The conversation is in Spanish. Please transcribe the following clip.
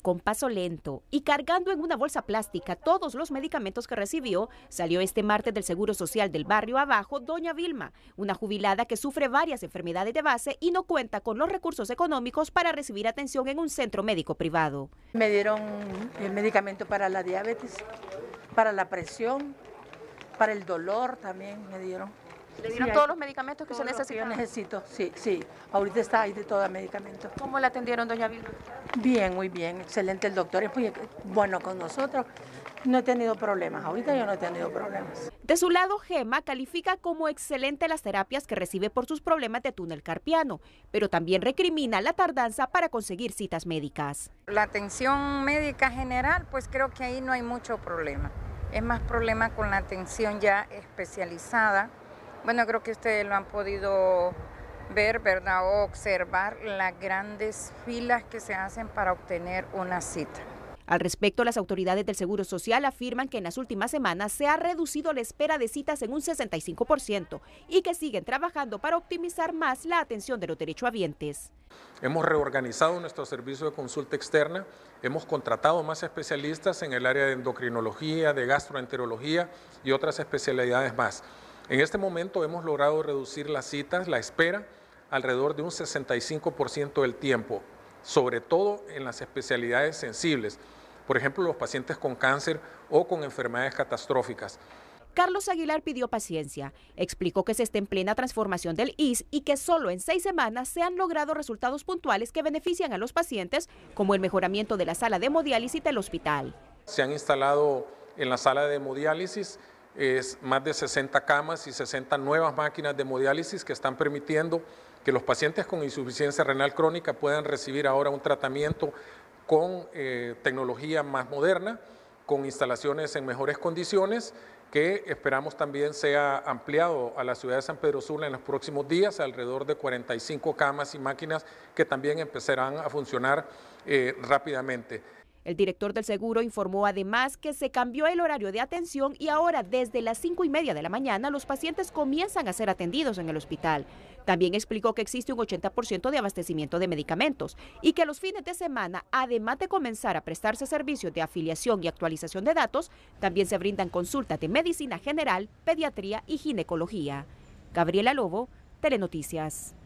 Con paso lento y cargando en una bolsa plástica todos los medicamentos que recibió, salió este martes del Seguro Social del barrio Abajo doña Vilma, una jubilada que sufre varias enfermedades de base y no cuenta con los recursos económicos para recibir atención en un centro médico privado. Me dieron el medicamento para la diabetes, para la presión, para el dolor también me dieron. ¿Le dieron todos los medicamentos que se necesitan? Yo necesito, sí. Ahorita está ahí de todo el medicamento. ¿Cómo la atendieron, doña Vilma? Bien, muy bien, excelente. El doctor es muy bueno con nosotros. No he tenido problemas, ahorita yo no he tenido problemas. De su lado, Gema califica como excelente las terapias que recibe por sus problemas de túnel carpiano, pero también recrimina la tardanza para conseguir citas médicas. La atención médica general, pues creo que ahí no hay mucho problema. Es más problema con la atención ya especializada. Bueno, creo que ustedes lo han podido ver, ¿verdad? O observar las grandes filas que se hacen para obtener una cita. Al respecto, las autoridades del Seguro Social afirman que en las últimas semanas se ha reducido la espera de citas en un 65% y que siguen trabajando para optimizar más la atención de los derechohabientes. Hemos reorganizado nuestro servicio de consulta externa, hemos contratado más especialistas en el área de endocrinología, de gastroenterología y otras especialidades más. En este momento hemos logrado reducir las citas, la espera, alrededor de un 65% del tiempo, sobre todo en las especialidades sensibles, por ejemplo, los pacientes con cáncer o con enfermedades catastróficas. Carlos Aguilar pidió paciencia, explicó que se está en plena transformación del ISSSTE y que solo en 6 semanas se han logrado resultados puntuales que benefician a los pacientes, como el mejoramiento de la sala de hemodiálisis del hospital. Se han instalado en la sala de hemodiálisis más de 60 camas y 60 nuevas máquinas de hemodiálisis que están permitiendo que los pacientes con insuficiencia renal crónica puedan recibir ahora un tratamiento con tecnología más moderna, con instalaciones en mejores condiciones, que esperamos también sea ampliado a la ciudad de San Pedro Sula en los próximos días, alrededor de 45 camas y máquinas que también empezarán a funcionar rápidamente. El director del seguro informó además que se cambió el horario de atención y ahora desde las 5:30 de la mañana los pacientes comienzan a ser atendidos en el hospital. También explicó que existe un 80% de abastecimiento de medicamentos y que los fines de semana, además de comenzar a prestarse servicios de afiliación y actualización de datos, también se brindan consultas de medicina general, pediatría y ginecología. Gabriela Lobo, Telenoticias.